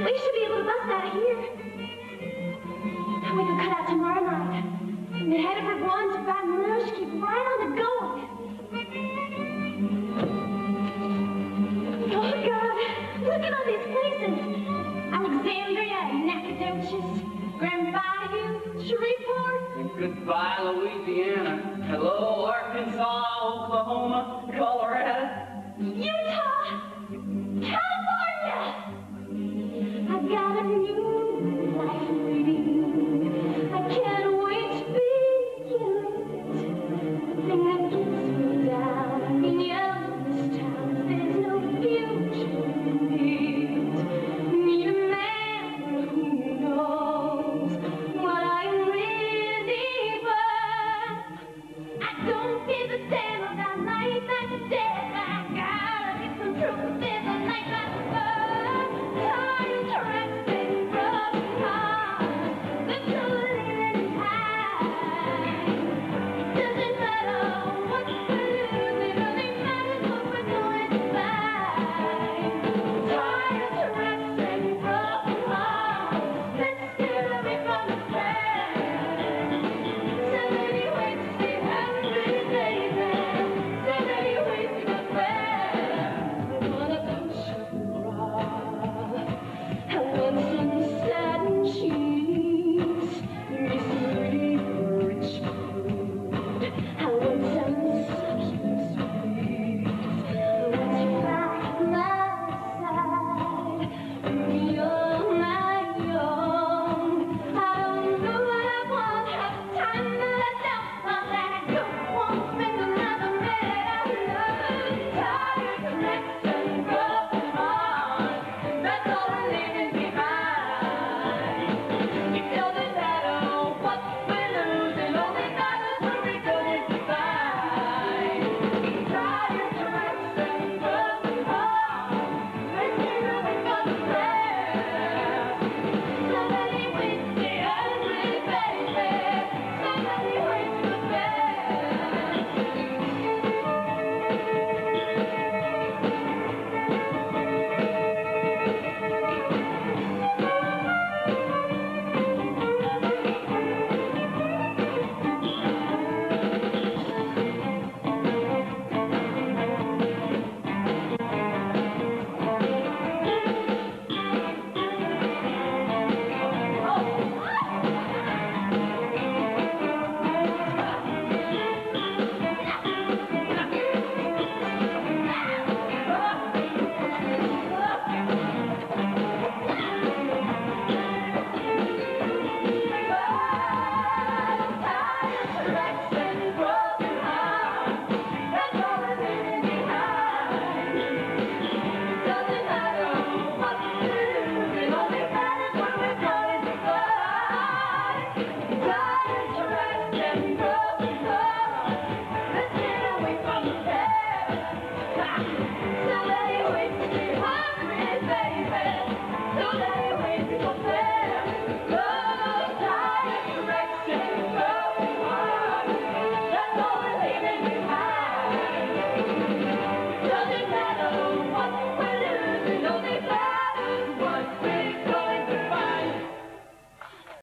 We should be able to bust out of here. We could cut out tomorrow night. And then head over one to Baton Rouge, keep right on the going. Oh, God. Look at all these places. Alexandria, Nacogdoches, Grand Bayou, Shreveport. And goodbye, Louisiana. Hello, Arkansas, Oklahoma, Colorado. Utah.